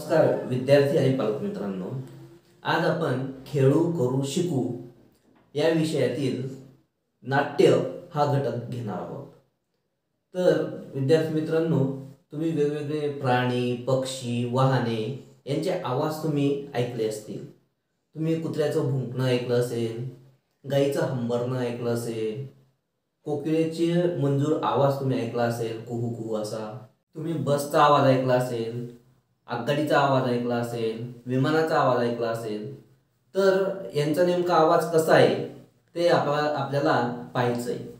नमस्कार विद्यार्थी आणि पालक मित्रांनो, आज आपण खेळू करू शिकू या विषयातील नाट्य हा घटक घेणार आहोत। तर विद्यार्थी मित्रांनो, तुम्ही वेगवेगळे प्राणी, पक्षी, वाहने यांचे आवाज तुम्ही ऐकले असतील। तुम्ही कुत्र्याचं भुंकणं ऐकलं असेल, गाईचं हंबरणं ऐकलं असेल, कोकिळेचे मंजूर आवाज तुम्ही ऐकला असेल, कुहू कुहू असा। तुम्ही बसचा आवाज ऐकला असेल, आगगाडीचा आवाज ऐकला असेल, विमानाचा आवाज ऐकला असेल। तर यांचा नेमका आवाज कसा आहे ते आपल्याला पाहायचं आहे।